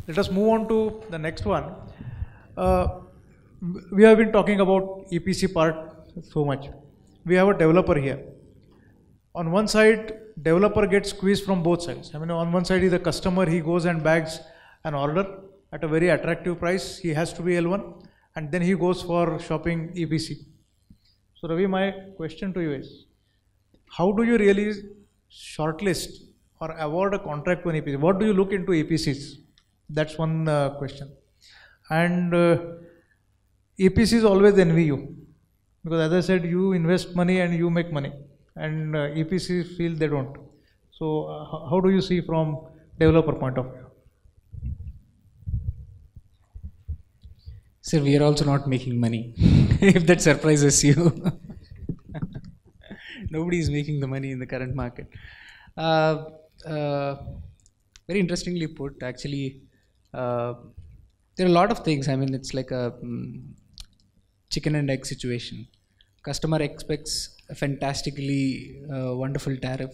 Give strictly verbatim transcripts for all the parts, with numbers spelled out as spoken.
let us move on to the next one. Uh, we have been talking about E P C part so much. We have a developer here. On one side, developer gets squeezed from both sides. I mean, on one side is the customer, he goes and bags an order at a very attractive price. He has to be L one, and then he goes for shopping E P C. So Ravi, my question to you is, how do you really shortlist or award a contract to an E P C? What do you look into E P Cs? That's one uh, question. And uh, E P Cs always envy you, because as I said, you invest money and you make money, and uh, E P Cs feel they don't. So uh, how do you see from developer point of view? Sir, we are also not making money, if that surprises you. Nobody is making the money in the current market. Uh, uh, very interestingly put, actually, uh, there are a lot of things. I mean, it's like a um, chicken and egg situation. Customer expects a fantastically uh, wonderful tariff,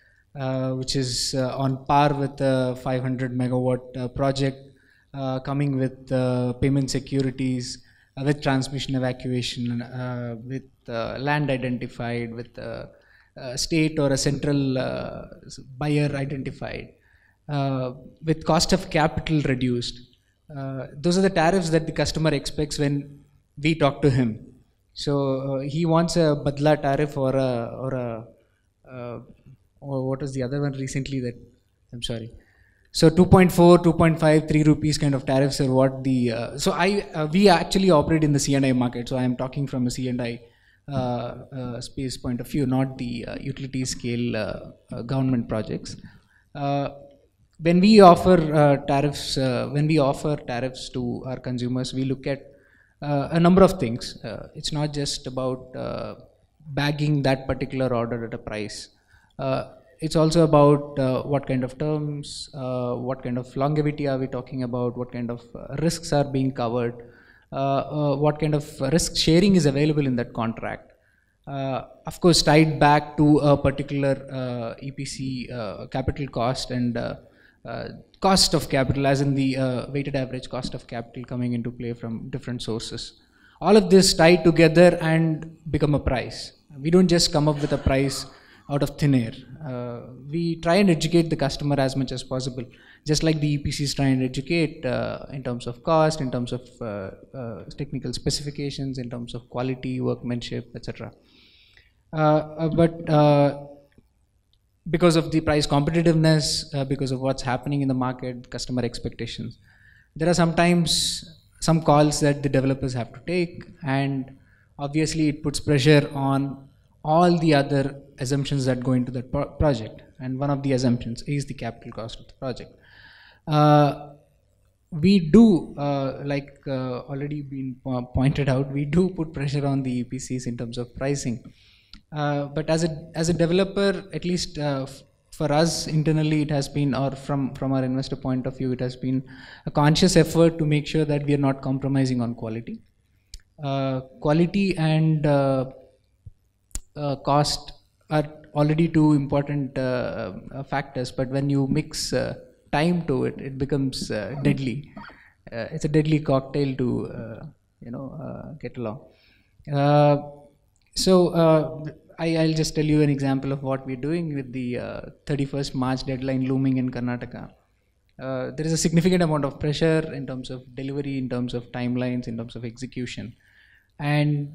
uh, which is uh, on par with a five hundred megawatt uh, project, uh, coming with uh, payment securities, uh, with transmission evacuation, uh, with uh, land identified, with uh, a state or a central uh, buyer identified, uh, with cost of capital reduced. Uh, those are the tariffs that the customer expects when we talk to him. So uh, he wants a Badla tariff or a, or a, uh, or what was the other one recently that, I'm sorry. So two point four, two point five, three rupees kind of tariffs are what the, uh, so I, uh, we actually operate in the C and I market. So I am talking from a C and I uh, uh, space point of view, not the uh, utility scale uh, uh, government projects. Uh, when we offer uh, tariffs, uh, when we offer tariffs to our consumers, we look at Uh, a number of things. Uh, it's not just about uh, bagging that particular order at a price. Uh, it's also about uh, what kind of terms, uh, what kind of longevity are we talking about, what kind of uh, risks are being covered, uh, uh, what kind of risk sharing is available in that contract. Uh, of course, tied back to a particular uh, E P C uh, capital cost and uh, Uh, cost of capital, as in the uh, weighted average cost of capital coming into play from different sources. All of this tied together and become a price. We don't just come up with a price out of thin air. Uh, we try and educate the customer as much as possible, just like the E P Cs try and educate uh, in terms of cost, in terms of uh, uh, technical specifications, in terms of quality, workmanship, et cetera. Uh, uh, but uh, because of the price competitiveness, uh, because of what's happening in the market, customer expectations, there are sometimes some calls that the developers have to take, and obviously it puts pressure on all the other assumptions that go into that pro project. And one of the assumptions is the capital cost of the project. Uh, we do, uh, like uh, already been po pointed out, we do put pressure on the E P Cs in terms of pricing. Uh, but as a as a developer, at least uh, for us internally, it has been, or from from our investor point of view, it has been a conscious effort to make sure that we are not compromising on quality. Uh, quality and uh, uh, cost are already two important uh, uh, factors, but when you mix uh, time to it, it becomes uh, deadly. Uh, it's a deadly cocktail to uh, you know uh, get along. Uh, so. Uh, I, I'll just tell you an example of what we're doing with the uh, thirty-first March deadline looming in Karnataka. Uh, there is a significant amount of pressure in terms of delivery, in terms of timelines, in terms of execution. And,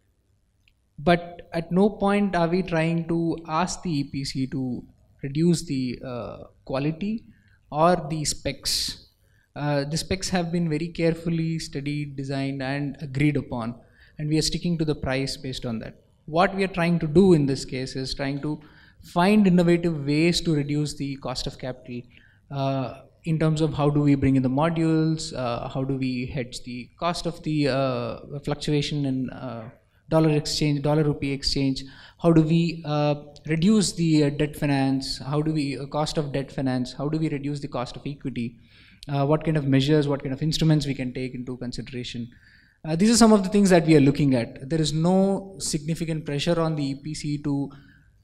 but at no point are we trying to ask the E P C to reduce the uh, quality or the specs. Uh, the specs have been very carefully studied, designed, and agreed upon, and we are sticking to the price based on that. What we are trying to do in this case is trying to find innovative ways to reduce the cost of capital uh, in terms of how do we bring in the modules, uh, how do we hedge the cost of the uh, fluctuation in uh, dollar exchange, dollar rupee exchange, how do we uh, reduce the uh, debt finance, how do we, uh, cost of debt finance, how do we reduce the cost of equity, uh, what kind of measures, what kind of instruments we can take into consideration. Uh, these are some of the things that we are looking at. There is no significant pressure on the E P C to,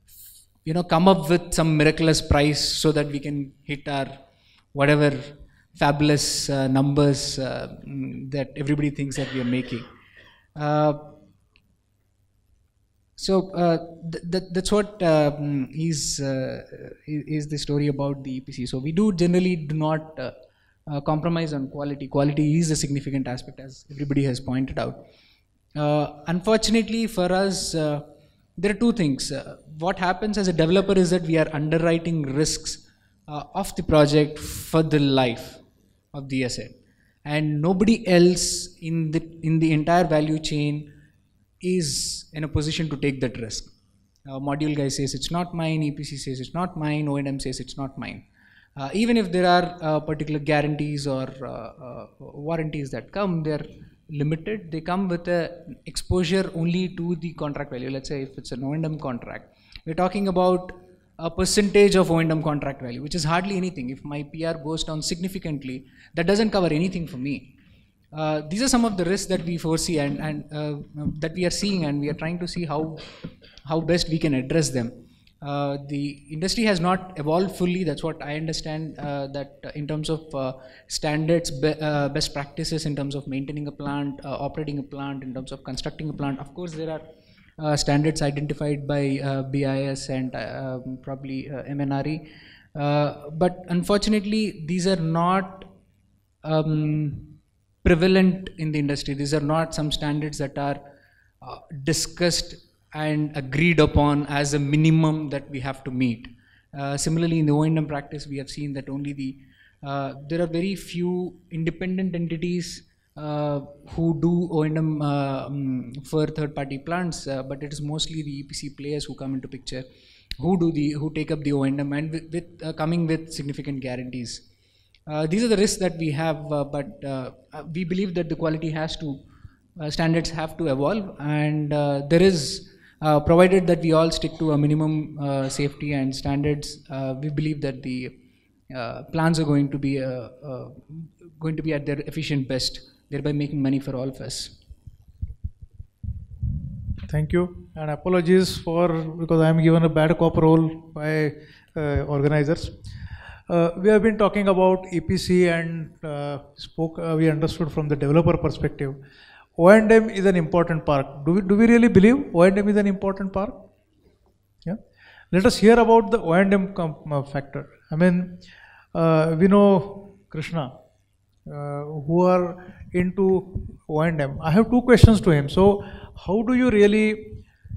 you know, come up with some miraculous price so that we can hit our whatever fabulous uh, numbers uh, that everybody thinks that we are making. Uh, so uh, th th that's what uh, is, uh, is the story about the E P C. So we do generally do not uh, uh, compromise on quality. Quality is a significant aspect, as everybody has pointed out. Uh, unfortunately for us, uh, there are two things. Uh, what happens as a developer is that we are underwriting risks uh, of the project for the life of the asset, and nobody else in the in the entire value chain is in a position to take that risk. Uh, module guy says it's not mine, E P C says it's not mine, O and M says it's not mine. Uh, even if there are uh, particular guarantees or uh, uh, warranties that come, they're limited. They come with a exposure only to the contract value. Let's say if it's an O and M contract, we're talking about a percentage of O and M contract value, which is hardly anything. If my P R goes down significantly, that doesn't cover anything for me. Uh, these are some of the risks that we foresee and, and uh, that we are seeing, and we are trying to see how, how best we can address them. Uh, the industry has not evolved fully. That's what I understand, uh, that in terms of uh, standards, be, uh, best practices in terms of maintaining a plant, uh, operating a plant, in terms of constructing a plant. Of course, there are uh, standards identified by uh, B I S and uh, probably uh, M N R E. Uh, but unfortunately, these are not um, prevalent in the industry. These are not some standards that are uh, discussed and agreed upon as a minimum that we have to meet. Uh, similarly, in the O and M practice, we have seen that only the, uh, there are very few independent entities uh, who do O and M uh, um, for third-party plants, uh, but it is mostly the E P C players who come into picture, who do the, who take up the O and M and with, with uh, coming with significant guarantees. Uh, these are the risks that we have, uh, but uh, we believe that the quality has to, uh, standards have to evolve, and uh, there is, uh, provided that we all stick to a minimum uh, safety and standards, uh, we believe that the uh, plans are going to be, uh, uh, going to be at their efficient best, thereby making money for all of us. Thank you, and apologies for, because I am given a bad cop role by uh, organizers. Uh, we have been talking about E P C and uh, spoke, uh, we understood from the developer perspective. O and M is an important part. Do we, do we really believe O and M is an important part? Yeah. Let us hear about the O and M uh, factor. I mean, uh, we know Krishna, uh, who are into O and M. I have two questions to him. So, how do you really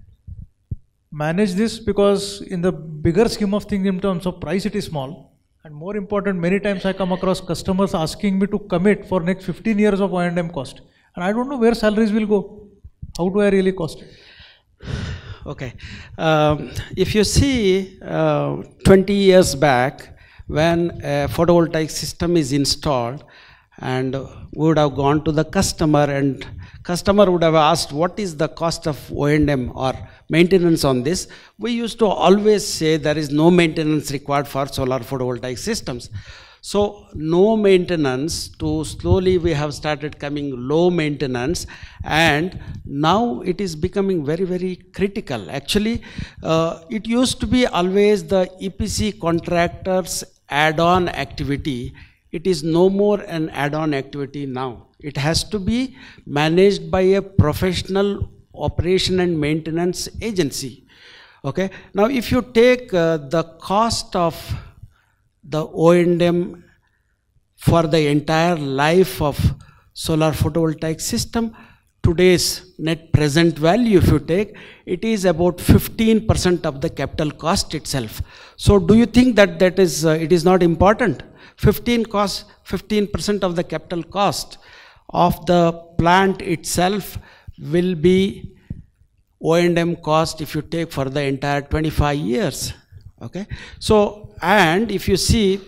manage this? Because in the bigger scheme of things, in terms of price, it is small. And more important, many times I come across customers asking me to commit for next fifteen years of O and M cost. And I don't know where salaries will go. How do I really cost it? Okay. Um, if you see uh, twenty years back, when a photovoltaic system is installed, and we would have gone to the customer, and customer would have asked what is the cost of O and M or maintenance on this, we used to always say there is no maintenance required for solar photovoltaic systems. So no maintenance to slowly we have started coming low maintenance, and now it is becoming very, very critical. Actually, uh, it used to be always the E P C contractors add-on activity. It is no more an add-on activity now. It has to be managed by a professional operation and maintenance agency. Okay. Now, if you take uh, the cost of the O and M for the entire life of solar photovoltaic system, today's net present value, if you take, it is about fifteen percent of the capital cost itself. So, do you think that that is uh, it is not important? fifteen cost, fifteen percent of the capital cost of the plant itself will be O and M cost if you take for the entire twenty-five years. Okay. So, and if you see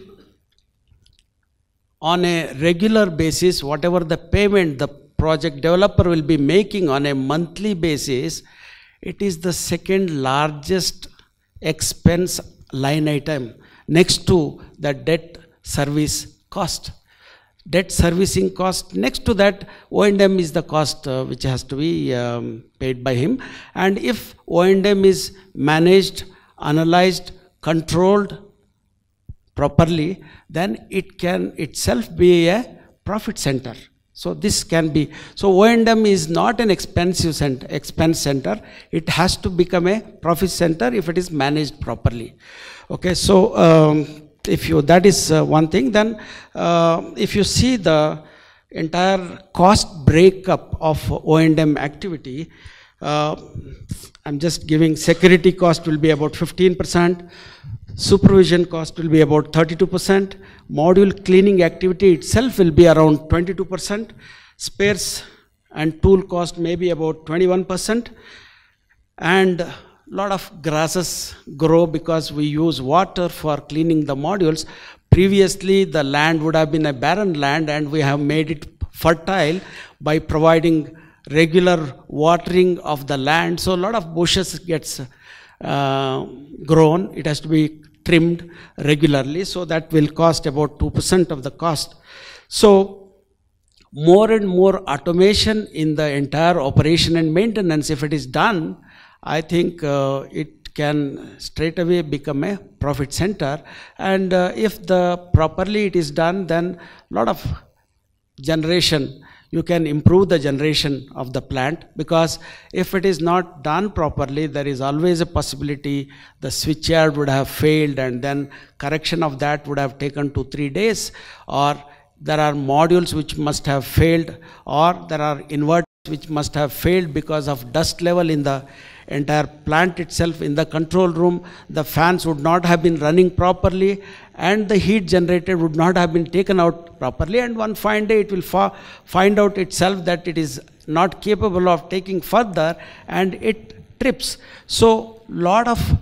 on a regular basis, whatever the payment the project developer will be making on a monthly basis, it is the second largest expense line item next to the debt service cost. Debt servicing cost, next to that O and M is the cost uh, which has to be um, paid by him. And if O and M is managed, analyzed, controlled properly, then it can itself be a profit center. So this can be, so O and M is not an expensive center, expense center. It has to become a profit center if it is managed properly. Okay, so um, if you, that is uh, one thing. Then uh, if you see the entire cost breakup of O and M activity, uh, I'm just giving security cost will be about fifteen percent, supervision cost will be about thirty-two percent, module cleaning activity itself will be around twenty-two percent, spares and tool cost may be about twenty-one percent, and a lot of grasses grow because we use water for cleaning the modules. Previously the land would have been a barren land, and we have made it fertile by providing regular watering of the land. So a lot of bushes gets uh, grown. It has to be trimmed regularly, so that will cost about two percent of the cost. So more and more automation in the entire operation and maintenance, if it is done, I think uh, it can straight away become a profit center. And uh, if the properly it is done, then a lot of generation, you can improve the generation of the plant, because if it is not done properly, there is always a possibility the switchyard would have failed, and then correction of that would have taken two, three days, or there are modules which must have failed, or there are inverters which must have failed because of dust level in the entire plant itself. In the control room, the fans would not have been running properly, and the heat generated would not have been taken out properly, and one fine day it will find out itself that it is not capable of taking further, and it trips. So lot of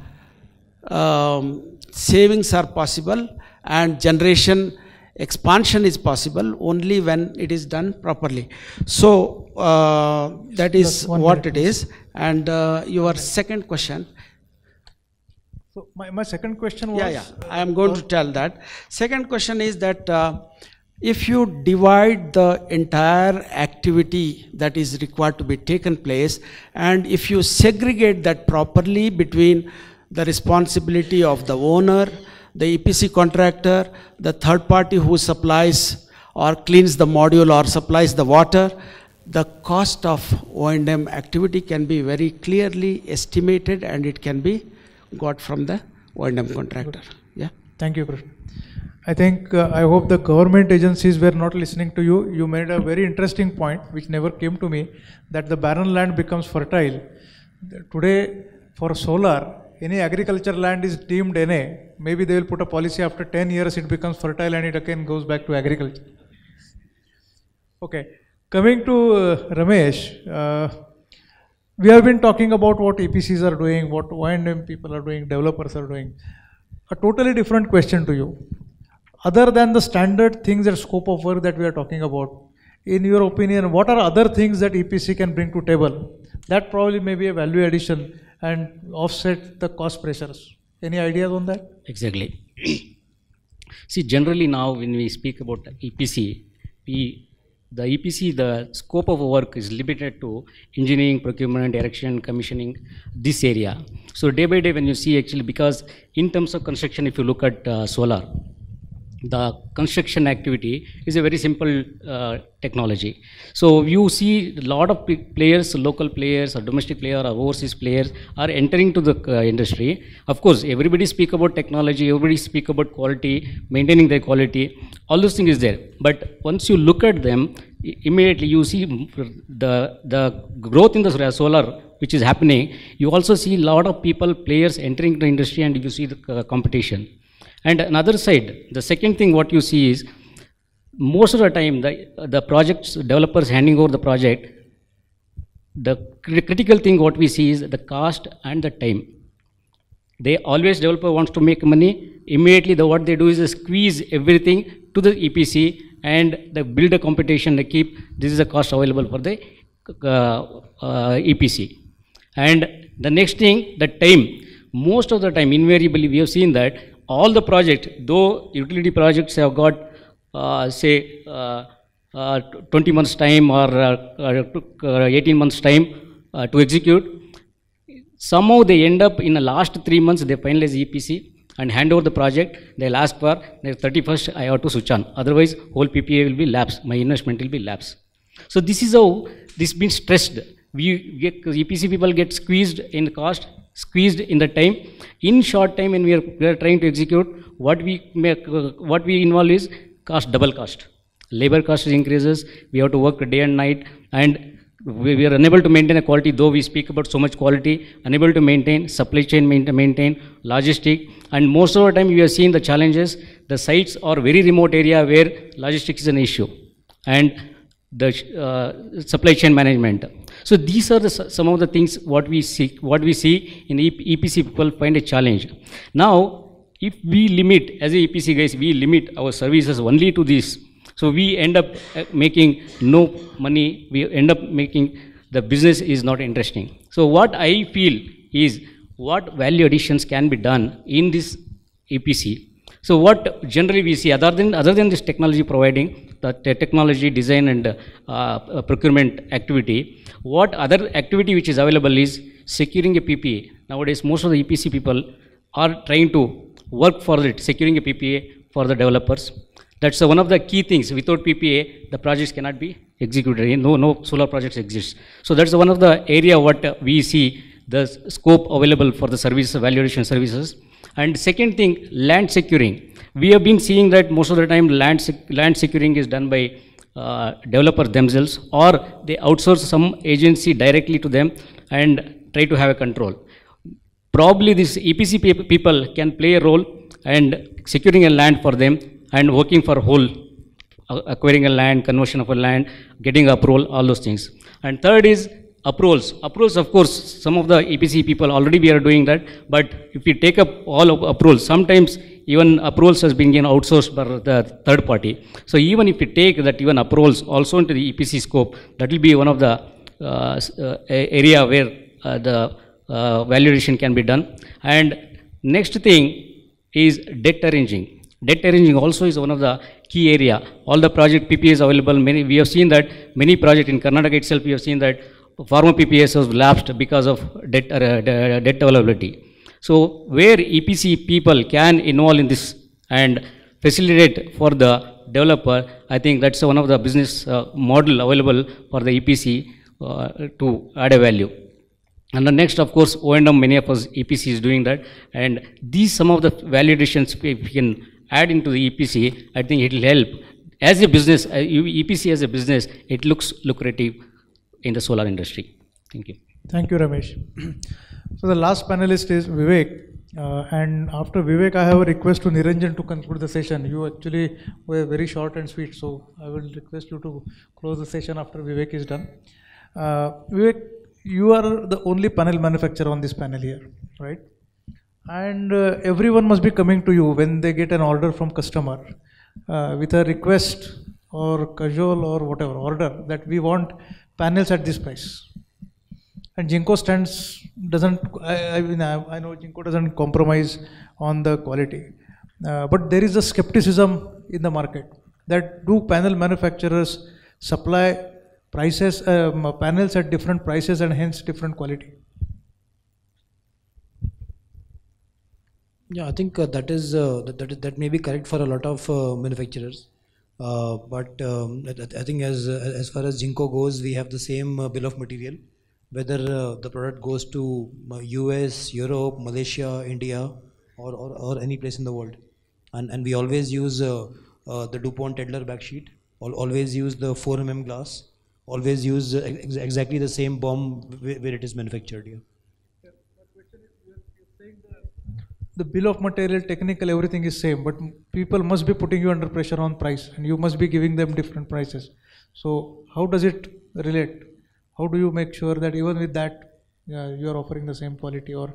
um, savings are possible, and generation expansion is possible only when it is done properly. So uh, that is what it is. And uh, your second question. So my, my second question was... Yeah, yeah, I am going to tell that. Second question is that uh, if you divide the entire activity that is required to be taken place, and if you segregate that properly between the responsibility of the owner, the E P C contractor, the third party who supplies or cleans the module or supplies the water, the cost of O and M activity can be very clearly estimated, and it can be got from the O and M contractor. Yeah. Thank you, Krishna. I think, uh, I hope the government agencies were not listening to you. You made a very interesting point which never came to me, that the barren land becomes fertile. Today, for solar, any agriculture land is deemed N A. Maybe they will put a policy after ten years it becomes fertile and it again goes back to agriculture. Okay. Coming to uh, Ramesh, uh, we have been talking about what E P Cs are doing, what O and M people are doing, developers are doing. A totally different question to you. Other than the standard things and scope of work that we are talking about, in your opinion, what are other things that E P C can bring to table? That probably may be a value addition and offset the cost pressures. Any ideas on that? Exactly. See, generally now when we speak about E P C, we the E P C, the scope of work is limited to engineering, procurement, erection, commissioning, this area. So day by day when you see actually, because in terms of construction, if you look at uh, solar, the construction activity is a very simple uh, technology. So you see a lot of players, local players or domestic players or overseas players are entering to the uh, industry. Of course, everybody speak about technology, everybody speak about quality, maintaining their quality, all those things is there. But once you look at them, immediately you see the, the growth in the solar which is happening. You also see a lot of people, players entering the industry, and you see the uh, competition. And another side, the second thing what you see is, most of the time the, the projects, developers handing over the project, the critical thing what we see is the cost and the time. They always, developer wants to make money, immediately the, what they do is they squeeze everything to the E P C, and they build a competition, they keep, this is the cost available for the uh, uh, E P C. And the next thing, the time, most of the time, invariably we have seen that all the projects, though utility projects have got uh, say uh, uh, twenty months time or uh, uh, eighteen months time uh, to execute, somehow they end up in the last three months they finalize E P C, and hand over the project, they'll ask for the thirty-first I have to switch on. Otherwise, whole P P A will be lapsed. My investment will be lapsed. So this is how this been stressed. We get, E P C people get squeezed in the cost, squeezed in the time. In short time, when we are, we are trying to execute, what we make, uh, what we involve is cost, double cost. Labor cost increases. We have to work day and night, and we, we are unable to maintain a quality. Though we speak about so much quality, unable to maintain supply chain, maintain, maintain logistic, and most of the time we are seeing the challenges. The sites are very remote area where logistics is an issue, and the uh, supply chain management. So these are the, some of the things what we see, what we see in E P C people find a challenge. Now, if we limit, as a E P C guys, we limit our services only to this. So we end up uh, making no money, we end up making the business is not interesting. So what I feel is what value additions can be done in this E P C. So what generally we see, other than, other than this technology providing, the technology design and uh, procurement activity, what other activity which is available is securing a P P A. Nowadays, most of the E P C people are trying to work for it, securing a P P A for the developers. That's uh, one of the key things. Without P P A, the projects cannot be executed. No, no solar projects exist. So that's one of the area what uh, we see the scope available for the service valuation services. And second thing, land securing. We have been seeing that most of the time land sec land securing is done by uh, developers themselves, or they outsource some agency directly to them and try to have a control. Probably this E P C people can play a role and securing a land for them and working for whole, uh, acquiring a land, conversion of a land, getting approval, all those things. And third is approvals. Approvals, of course, some of the E P C people already we are doing that, but if we take up all of approvals, sometimes even approvals has been outsourced by the third party. So even if we take that even approvals also into the E P C scope, that will be one of the uh, uh, area where uh, the uh, valuation can be done. And next thing is debt arranging. Debt arranging also is one of the key area. All the project P P As available, many, we have seen that many projects in Karnataka itself, we have seen that former P P As was lapsed because of debt, uh, debt availability. So where E P C people can involve in this and facilitate for the developer, I think that's one of the business uh, model available for the E P C uh, to add a value. And the next, of course, O and M, many of us E P C is doing that. And these some of the value additions if we can add into the E P C, I think it will help. As a business, uh, E P C as a business, it looks lucrative in the solar industry. Thank you. Thank you, Ramesh. So the last panelist is Vivek. Uh, and after Vivek, I have a request to Niranjan to conclude the session. You actually were very short and sweet, so I will request you to close the session after Vivek is done. Uh, Vivek, you are the only panel manufacturer on this panel here, right? And uh, everyone must be coming to you when they get an order from customer uh, with a request or casual or whatever order that we want panels at this price. And Jinko stands, doesn't, I, I mean, I, I know Jinko doesn't compromise on the quality. Uh, but there is a skepticism in the market that do panel manufacturers supply prices, um, panels at different prices and hence different quality? Yeah, I think uh, that is uh, that, that that may be correct for a lot of uh, manufacturers. Uh, but um, I, I think as uh, as far as Jinko goes, we have the same uh, bill of material, whether uh, the product goes to uh, U S, Europe, Malaysia, India, or, or or any place in the world, and and we always use uh, uh, the DuPont Tedler backsheet. Al always use the four millimeter glass. Always use uh, ex exactly the same bomb where, where it is manufactured here. Yeah, my question is, you're, you're saying the, the bill of material, technical, everything is same, but people must be putting you under pressure on price, and you must be giving them different prices. So how does it relate? How do you make sure that even with that, uh, you are offering the same quality? Or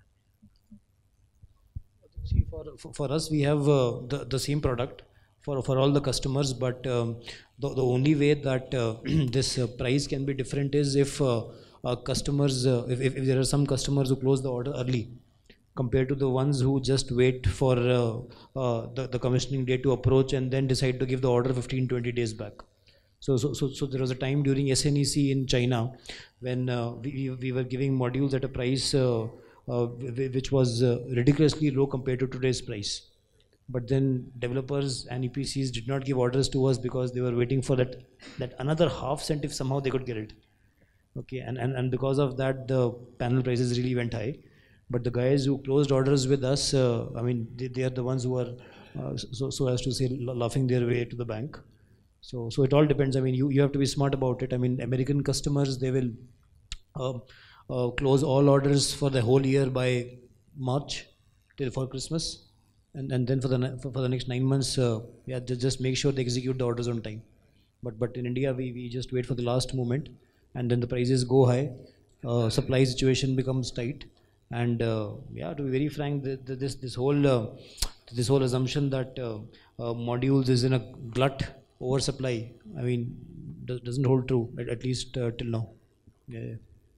see, for for, for us, we have uh, the the same product for for all the customers, but um, the the only way that uh, this uh, price can be different is if uh, uh, customers uh, if, if if there are some customers who close the order early compared to the ones who just wait for uh, uh, the the commissioning date to approach and then decide to give the order fifteen to twenty days back. So, so, so, so there was a time during S N E C in China when uh, we, we were giving modules at a price uh, uh, which was uh, ridiculously low compared to today's price. But then developers and E P Cs did not give orders to us because they were waiting for that, that another half cent if somehow they could get it. Okay, and, and, and because of that, the panel prices really went high. But the guys who closed orders with us, uh, I mean, they, they are the ones who are, uh, so, so as to say, laughing their way to the bank. So, so it all depends. I mean, you, you have to be smart about it. I mean, American customers, they will uh, uh, close all orders for the whole year by March till for Christmas. And, and then for the, for, for the next nine months, uh, yeah, just, just make sure they execute the orders on time. But, but in India, we, we just wait for the last moment, and then the prices go high, uh, supply situation becomes tight. And uh, yeah, to be very frank, the, the, this, this, whole, uh, this whole assumption that uh, uh, modules is in a glut oversupply, I mean, does, doesn't hold true, at, at least uh, till now. Yeah, yeah.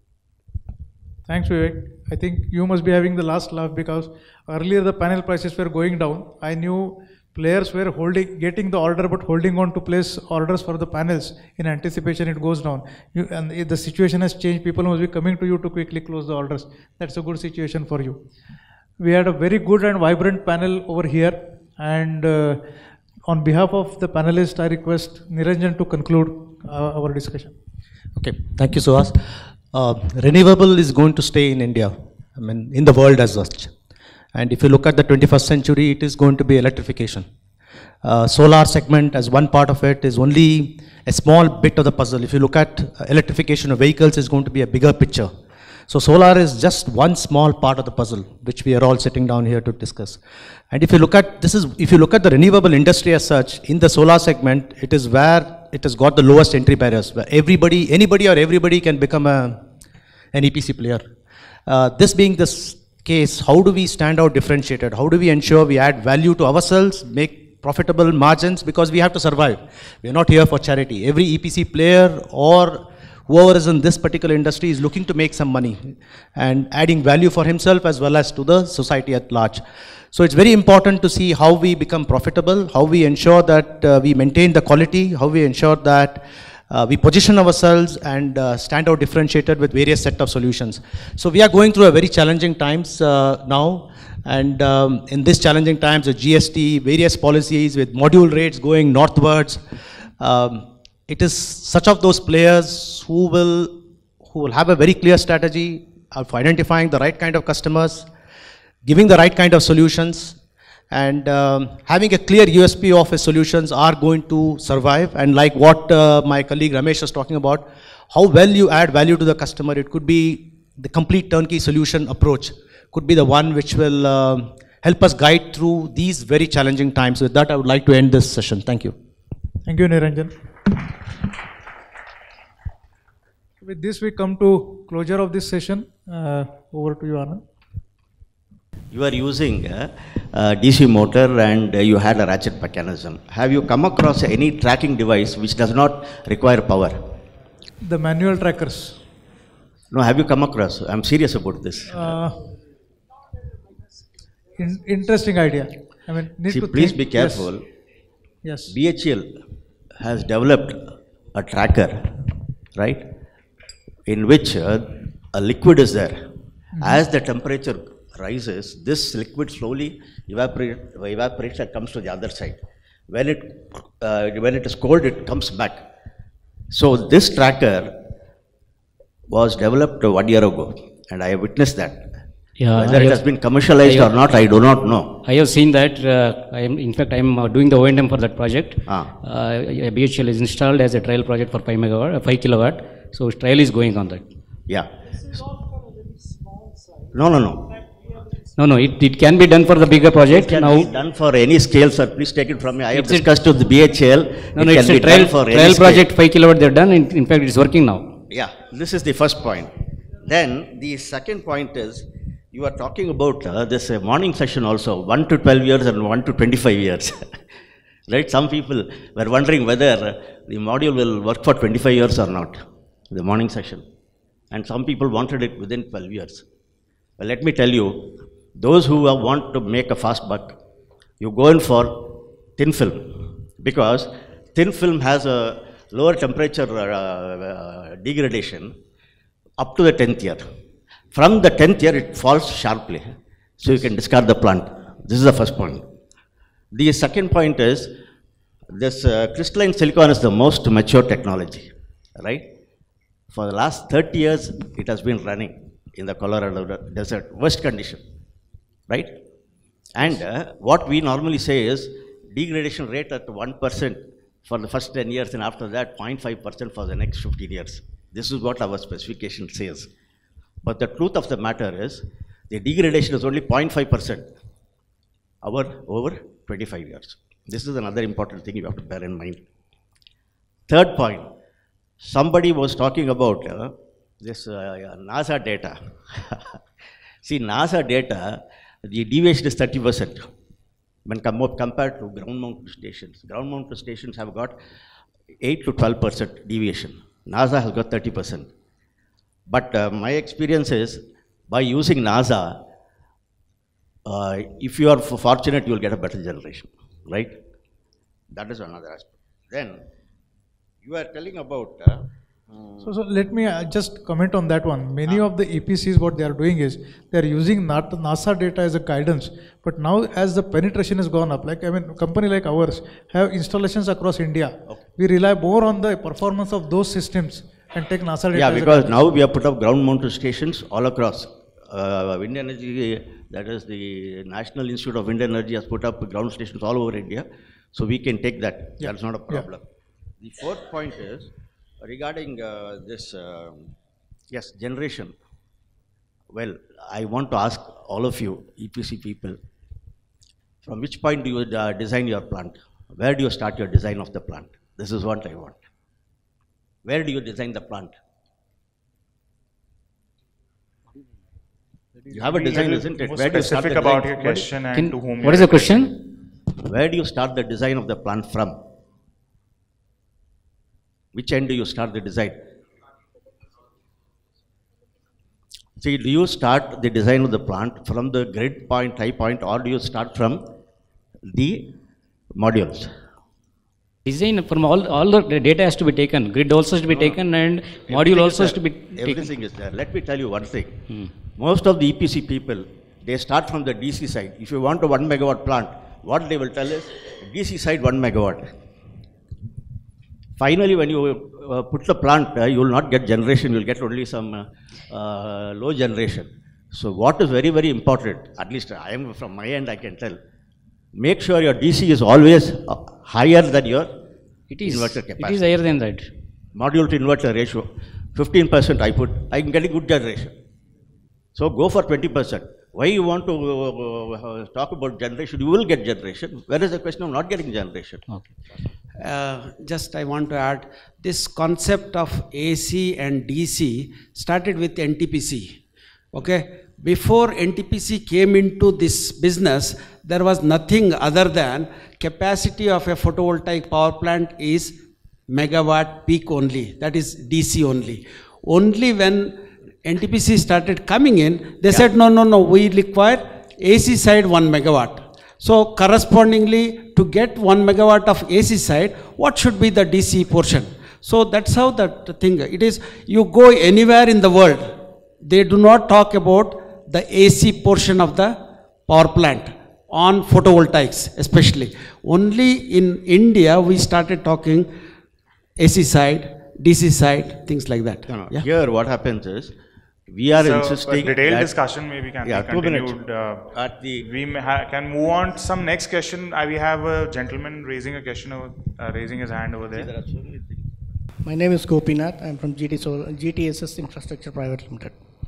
Thanks, Vivek. I think you must be having the last laugh, because earlier the panel prices were going down. I knew players were holding, getting the order, but holding on to place orders for the panels in anticipation it goes down. You, and if the situation has changed, people must be coming to you to quickly close the orders. That's a good situation for you. We had a very good and vibrant panel over here, and uh, on behalf of the panelists, I request Niranjan to conclude uh, our discussion. Okay, thank you, Suhas. Uh, renewable is going to stay in India, I mean, in the world as such. And if you look at the twenty-first century, it is going to be electrification. Uh, solar segment as one part of it is only a small bit of the puzzle. If you look at uh, electrification of vehicles, is going to be a bigger picture. So solar is just one small part of the puzzle, which we are all sitting down here to discuss. And if you look at this is, if you look at the renewable industry as such, in the solar segment, it is where it has got the lowest entry barriers, where everybody, anybody or everybody can become a, an E P C player. Uh, this being this case, how do we stand out differentiated? How do we ensure we add value to ourselves, make profitable margins, because we have to survive. We are not here for charity. Every E P C player or whoever is in this particular industry is looking to make some money and adding value for himself as well as to the society at large. So it's very important to see how we become profitable, how we ensure that uh, we maintain the quality, how we ensure that uh, we position ourselves and uh, stand out differentiated with various set of solutions. So we are going through a very challenging times uh, now, and um, in these challenging times, the G S T, various policies with module rates going northwards, um, it is such of those players who will, who will have a very clear strategy of identifying the right kind of customers, giving the right kind of solutions, and um, having a clear U S P of his solutions are going to survive. And like what uh, my colleague Ramesh was talking about, how well you add value to the customer, it could be the complete turnkey solution approach, could be the one which will uh, help us guide through these very challenging times. With that, I would like to end this session. Thank you. Thank you, Niranjan. With this, we come to closure of this session. Uh, over to you, Anand. You are using a, a D C motor and uh, you had a ratchet mechanism. Have you come across any tracking device which does not require power? The manual trackers. No, have you come across? I'm serious about this. Uh, in, interesting idea. I mean, need See, to please think. be careful. Yes. Yes. B H E L has developed a tracker, right, in which uh, a liquid is there. Mm-hmm. As the temperature rises, this liquid slowly evaporate, evaporates and comes to the other side. When it, uh, when it is cold, it comes back. So this tracker was developed one year ago, and I have witnessed that. Yeah, Whether I it have, has been commercialized have, or not, I do not know. I have seen that. Uh, I am, in fact, I am uh, doing the O and M for that project. Ah. Uh, B H E L is installed as a trial project for five megawatt, uh, five kilowatt. So trial is going on that. Yeah. No, no, no. No, no. It, it can be done for the bigger project. It can now be done for any scale, sir. Please take it from me. I have It's a- discussed with the B H E L. no, it no. can It's be a trial done for any trial scale. project. Five kilowatt. They're done. In, in fact, it's working now. Yeah, this is the first point. Then the second point is, you are talking about uh, this uh, morning session also, one to twelve years and one to twenty-five years. Right? Some people were wondering whether the module will work for twenty-five years or not, the morning session. And some people wanted it within twelve years. Well, let me tell you, those who uh, want to make a fast buck, you go in for thin film, because thin film has a lower temperature uh, uh, degradation up to the tenth year. From the tenth year, it falls sharply. So you can discard the plant. This is the first point. The second point is, this uh, crystalline silicon is the most mature technology, right? For the last thirty years, it has been running in the Colorado desert, worst condition, right? And uh, what we normally say is, degradation rate at one percent for the first ten years, and after that, zero point five percent for the next fifteen years. This is what our specification says. But the truth of the matter is, the degradation is only zero point five percent over, over twenty-five years. This is another important thing you have to bear in mind. Third point, somebody was talking about uh, this uh, NASA data. See, NASA data, the deviation is thirty percent when com compared to ground mounted stations. Ground mounted stations have got eight to twelve percent deviation. NASA has got thirty percent. But uh, my experience is, by using NASA, uh, if you are fortunate, you will get a better generation, right? That is another aspect. Then, you are telling about... Uh, um, so, so let me uh, just comment on that one. Many uh, of the E P Cs, what they are doing is, they are using NASA data as a guidance. But now, as the penetration has gone up, like, I mean, a company like ours have installations across India. Okay. We rely more on the performance of those systems and take NASA data. Yeah, as because a now we have put up ground mounted stations all across. Uh, wind energy, that is the National Institute of Wind Energy, has put up ground stations all over India. So we can take that. Yeah. That's not a problem. Yeah. The fourth point is regarding uh, this, uh, yes, generation. Well, I want to ask all of you, E P C people, from which point do you uh, design your plant? Where do you start your design of the plant? This is what I want. Where do you design the plant? You have a design, isn't it? Where do you start the about design? your question and Can, to whom what is the question? Where do you start the design of the plant from? Which end do you start the design? See, do you start the design of the plant from the grid point, high point, or do you start from the modules? Design from all, all the data has to be taken. Grid also has to be no, taken and module also has to be taken. Everything is there. Let me tell you one thing. Hmm. Most of the E P C people, they start from the D C side. If you want a one megawatt plant, what they will tell is D C side one megawatt. Finally, when you uh, put the plant, uh, you will not get generation, you will get only some uh, uh, low generation. So what is very, very important, at least I am from my end, I can tell, make sure your D C is always uh, higher than your it is, inverter capacity. It is higher than that. Module to inverter ratio, fifteen percent I put, I can get a good generation. So go for twenty percent. Why you want to uh, uh, talk about generation? You will get generation. Where is the question of not getting generation? Okay. Uh, just I want to add, this concept of A C and D C started with N T P C. Okay. Before N T P C came into this business, there was nothing other than capacity of a photovoltaic power plant is megawatt peak only. That is D C only. Only when N T P C started coming in, they yeah. said, no, no, no, we require A C side one megawatt. So correspondingly, to get one megawatt of A C side, what should be the D C portion? So that's how that thing, it is, you go anywhere in the world, they do not talk about the A C portion of the power plant on photovoltaics especially. Only in India, we started talking A C side, D C side, things like that. No, no. Yeah? Here what happens is, we are so, insisting detailed that discussion maybe can yeah, be continued. Uh, at the we may ha can move on to some next question. Uh, we have a gentleman raising a question, over, uh, raising his hand over there. there so My name is Gopinath. I am from G T, so G T S S Infrastructure Private Limited.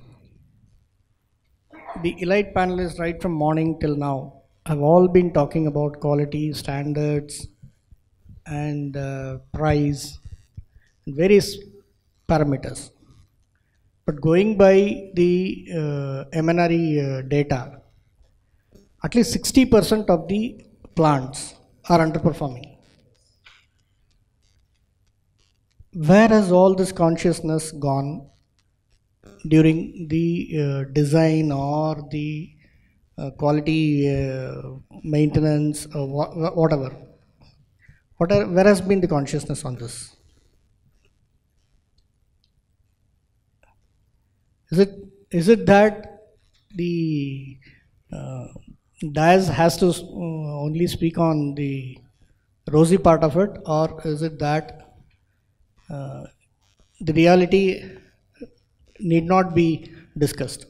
The elite panelists right from morning till now have all been talking about quality, standards, and uh, price, and various parameters. But going by the uh, M N R E uh, data, at least sixty percent of the plants are underperforming. Where has all this consciousness gone during the uh, design or the uh, quality uh, maintenance or wha whatever? What are, where has been the consciousness on this? Is it is it that the uh, D I S has to uh, only speak on the rosy part of it, or is it that uh, the reality need not be discussed?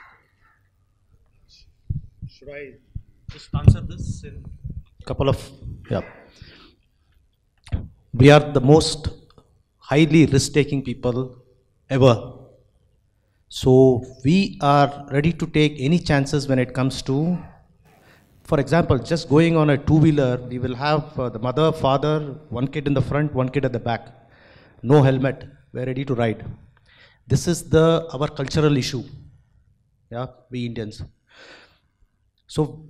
Should I just answer this in a couple of, yeah. We are the most highly risk-taking people ever. So we are ready to take any chances when it comes to, for example, just going on a two-wheeler, we will have uh, the mother, father, one kid in the front, one kid at the back. No helmet, we're ready to ride. This is the our cultural issue, yeah, we Indians. So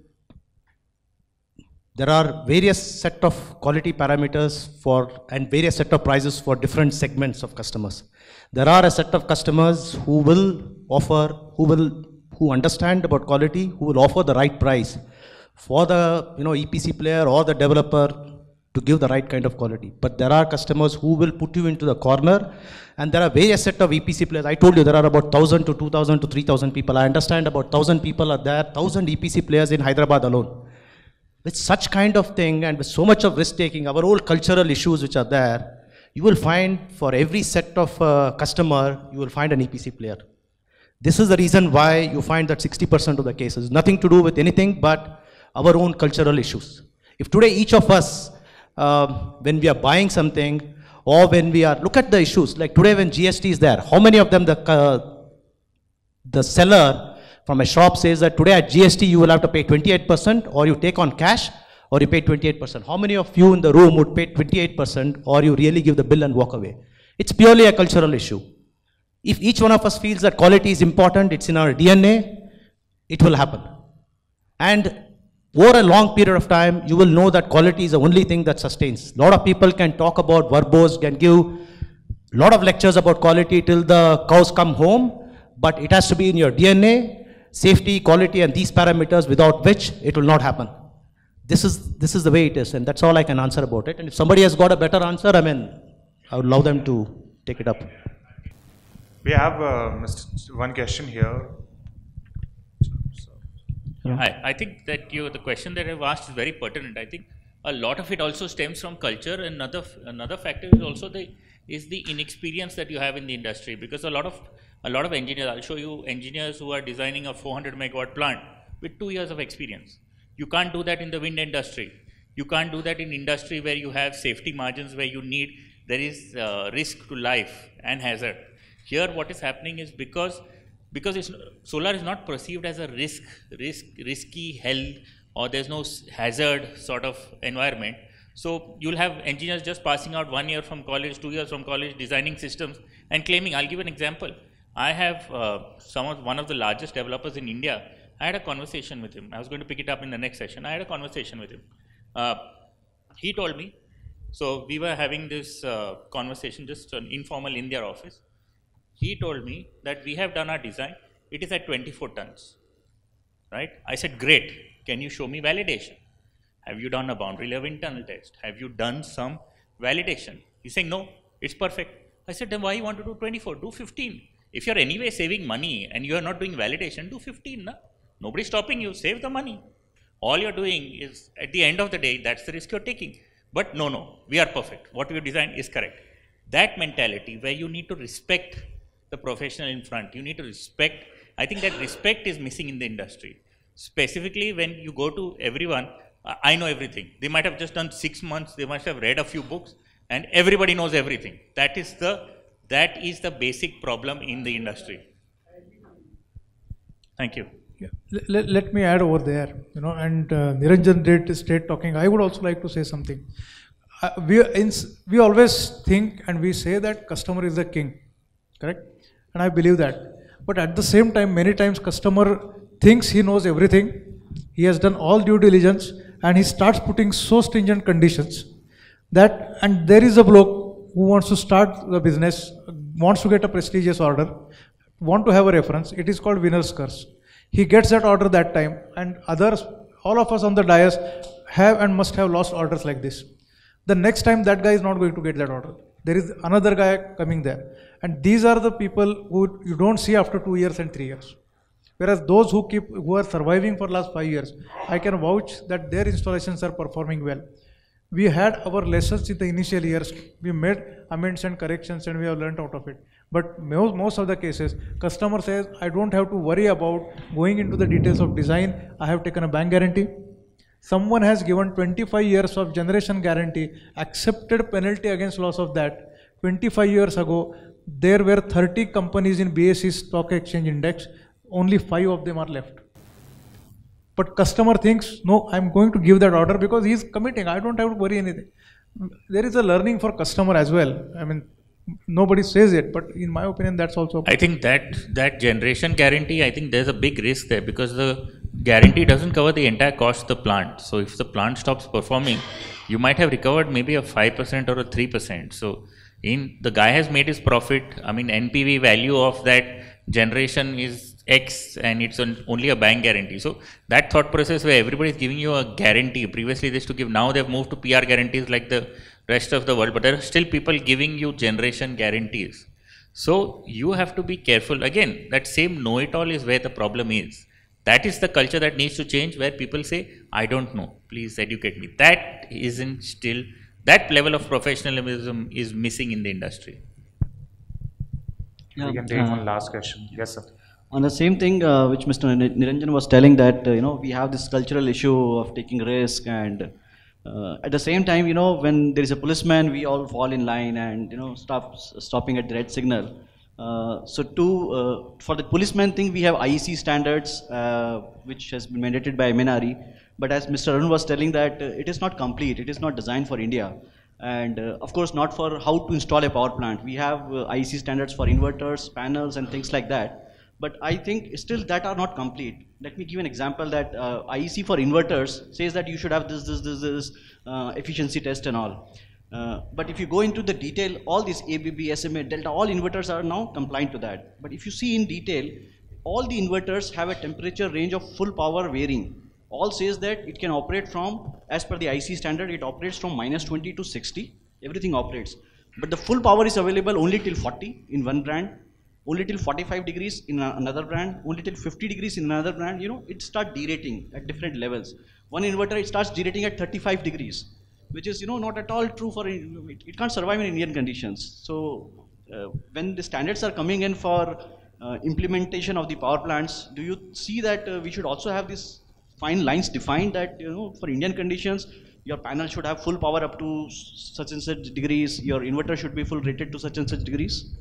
there are various set of quality parameters for and various set of prices for different segments of customers. There are a set of customers who will offer, who will, who understand about quality, who will offer the right price for the you know E P C player or the developer to give the right kind of quality. But there are customers who will put you into the corner, and there are various set of E P C players. I told you there are about one thousand to two thousand to three thousand people. I understand about one thousand people are there, one thousand E P C players in Hyderabad alone. With such kind of thing and with so much of risk taking, our old cultural issues which are there, you will find for every set of uh, customer, you will find an E P C player. This is the reason why you find that sixty percent of the cases, nothing to do with anything but our own cultural issues. If today each of us, uh, when we are buying something, or when we are, look at the issues, like today when G S T is there, how many of them the, uh, the seller from a shop says that today at G S T you will have to pay twenty-eight percent, or you take on cash, or you pay twenty-eight percent. How many of you in the room would pay twenty-eight percent, or you really give the bill and walk away? It's purely a cultural issue. If each one of us feels that quality is important, it's in our D N A, it will happen. And over a long period of time, you will know that quality is the only thing that sustains. A lot of people can talk about verbose, can give a lot of lectures about quality till the cows come home, but it has to be in your D N A, safety, quality, and these parameters, without which it will not happen. This is, this is the way it is, and that's all I can answer about it. And if somebody has got a better answer, I mean, I would love them to take it up. We have uh, Mister one question here. Yeah. I, I think that you, the question that I've asked is very pertinent. I think a lot of it also stems from culture, and another another factor is also the is the inexperience that you have in the industry, because a lot of a lot of engineers, I'll show you engineers who are designing a four hundred megawatt plant with two years of experience. You can't do that in the wind industry. You can't do that in industry where you have safety margins, where you need, there is uh, risk to life and hazard. Here what is happening is because Because it's, solar is not perceived as a risk, risk, risky, health, or there's no hazard sort of environment. So you'll have engineers just passing out one year from college, two years from college, designing systems and claiming. I'll give an example. I have uh, some of one of the largest developers in India. I had a conversation with him. I was going to pick it up in the next session. I had a conversation with him. Uh, he told me. So we were having this uh, conversation, just an informal in their office. He told me that we have done our design, it is at twenty-four tons, right? I said, great, can you show me validation? Have you done a boundary level internal test? Have you done some validation? He's saying, no, it's perfect. I said, then why you want to do twenty-four? Do fifteen. If you're anyway saving money and you're not doing validation, do fifteen. Na? Nobody's stopping you, save the money. All you're doing is, at the end of the day, that's the risk you're taking. But no, no, we are perfect. What we designed is correct. That mentality where you need to respect the professional in front, you need to respect, I think that respect is missing in the industry. Specifically when you go to everyone, I know everything. They might have just done six months, they must have read a few books, and everybody knows everything. That is the, that is the basic problem in the industry. Thank you. Yeah. Let, let me add over there, you know, and uh, Niranjan did straight talking. I would also like to say something. Uh, we, in, we always think and we say that customer is the king, correct? And I believe that. But at the same time, many times customer thinks he knows everything. He has done all due diligence and he starts putting so stringent conditions that, and there is a bloke who wants to start the business, wants to get a prestigious order, want to have a reference. It is called winner's curse. He gets that order that time, and others, all of us on the dais have and must have lost orders like this. The next time that guy is not going to get that order. There is another guy coming there. And these are the people who you don't see after two years and three years. Whereas those who keep, who are surviving for last five years, I can vouch that their installations are performing well. We had our lessons in the initial years. We made amendments and corrections and we have learned out of it. But most, most of the cases, customer says, I don't have to worry about going into the details of design. I have taken a bank guarantee. Someone has given twenty-five years of generation guarantee, accepted penalty against loss of that. twenty-five years ago, there were thirty companies in B S E stock exchange index. Only five of them are left. But customer thinks, no, I'm going to give that order because he's committing. I don't have to worry anything. There is a learning for customer as well. I mean, nobody says it, but in my opinion, that's also. I think that that generation guarantee, I think there's a big risk there because the guarantee doesn't cover the entire cost of the plant. So if the plant stops performing, you might have recovered maybe a five percent or a three percent. So in the guy has made his profit. I mean, N P V value of that generation is X and it's an, only a bank guarantee. So that thought process where everybody is giving you a guarantee, previously they used to give, now they've moved to P R guarantees like the rest of the world, but there are still people giving you generation guarantees. So you have to be careful. Again, that same know-it-all is where the problem is. That is the culture that needs to change, where people say, I don't know, please educate me. That isn't still, that level of professionalism is missing in the industry. Yeah, we can take uh, one last question. Yes, sir. On the same thing uh, which Mister Niranjan was telling, that uh, you know, we have this cultural issue of taking risk, and uh, at the same time, you know, when there is a policeman, we all fall in line and, you know, stop stopping at the red signal. Uh, so to uh, for the policeman thing, we have I E C standards uh, which has been mandated by M N R E. But as Mister Arun was telling, that uh, it is not complete. It is not designed for India. And uh, of course not for how to install a power plant. We have uh, I E C standards for inverters, panels and things like that. But I think still that are not complete. Let me give an example that uh, I E C for inverters says that you should have this, this, this, this uh, efficiency test and all. Uh, but if you go into the detail, all these A B B, S M A, Delta, all inverters are now compliant to that. But if you see in detail, all the inverters have a temperature range of full power varying. All says that it can operate from, as per the I E C standard, it operates from minus twenty to sixty, everything operates. But the full power is available only till forty in one brand, only till forty-five degrees in another brand, only till fifty degrees in another brand. You know, it starts derating at different levels. One inverter, it starts derating at thirty-five degrees, which is, you know, not at all true for, it, it can't survive in Indian conditions. So uh, when the standards are coming in for uh, implementation of the power plants, do you see that uh, we should also have this fine lines defined that, you know, for Indian conditions, your panel should have full power up to such and such degrees, your inverter should be full rated to such and such degrees?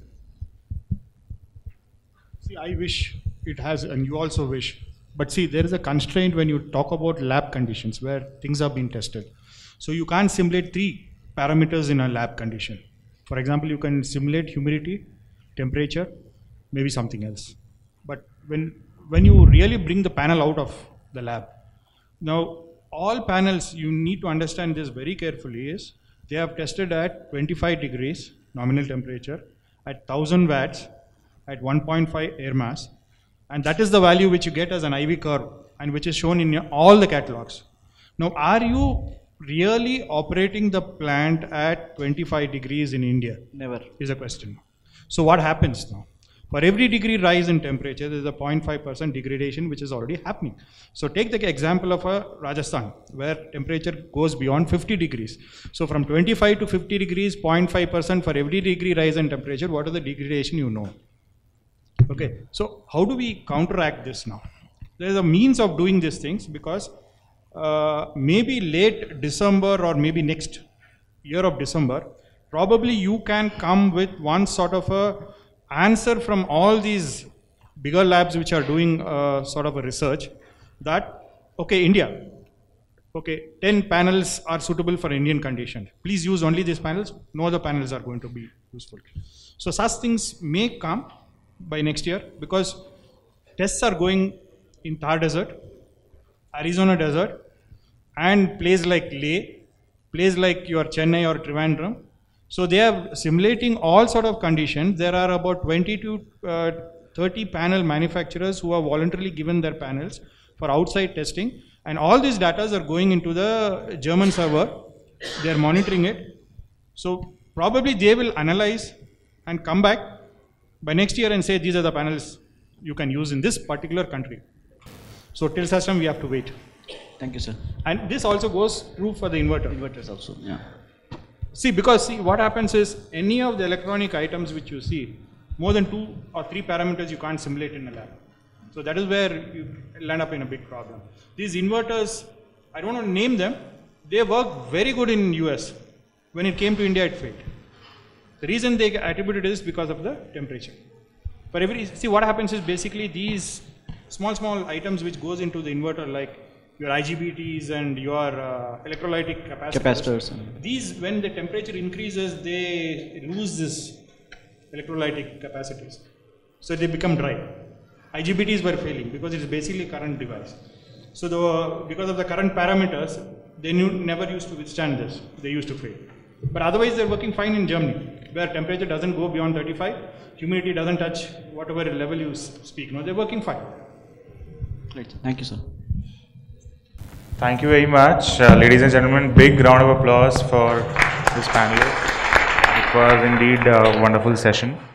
See, I wish it has, and you also wish, but see, there is a constraint when you talk about lab conditions where things are being tested. So you can't simulate three parameters in a lab condition. For example, you can simulate humidity, temperature, maybe something else. But when, when you really bring the panel out of the lab. Now, all panels, you need to understand this very carefully, is they have tested at twenty-five degrees nominal temperature, at one thousand watts, at one point five air mass, and that is the value which you get as an I V curve and which is shown in your, all the catalogs. Now, are you really operating the plant at twenty-five degrees in India? Never. Is a question. So what happens now? For every degree rise in temperature, there is a zero point five percent degradation which is already happening. So take the example of a Rajasthan where temperature goes beyond fifty degrees. So from twenty-five to fifty degrees, zero point five percent for every degree rise in temperature, what is the degradation you know? Okay, so how do we counteract this now? There is a means of doing these things because uh, maybe late December or maybe next year of December, probably you can come with one sort of a answer from all these bigger labs which are doing uh, sort of a research that, okay, India, okay, ten panels are suitable for Indian conditions. Please use only these panels. No other panels are going to be useful. So such things may come by next year because tests are going in Thar Desert, Arizona Desert, and places like Leh, places like your Chennai or Trivandrum. So they are simulating all sort of conditions. There are about twenty to thirty panel manufacturers who have voluntarily given their panels for outside testing, and all these data are going into the German server. They are monitoring it. So probably they will analyze and come back by next year and say these are the panels you can use in this particular country. So till such time we have to wait. Thank you, sir. And this also goes true for the inverter. Inverters also, yeah. See, because see, what happens is any of the electronic items which you see, more than two or three parameters you can't simulate in a lab. So that is where you land up in a big problem. These inverters, I don't want to name them, they work very good in U S. When it came to India, it failed. The reason they attributed it is because of the temperature. For every, see what happens is basically these small, small items which goes into the inverter, like your I G B Ts and your uh, electrolytic capacitors. Capacitors. These, when the temperature increases, they lose this electrolytic capacities. So they become dry. I G B Ts were failing because it is basically a current device. So the, because of the current parameters, they knew, never used to withstand this. They used to fail. But otherwise they're working fine in Germany, where temperature doesn't go beyond thirty-five, humidity doesn't touch whatever level you speak. No, they're working fine. Great. Thank you, sir. Thank you very much. Uh, ladies and gentlemen, big round of applause for this panel. It was indeed a wonderful session.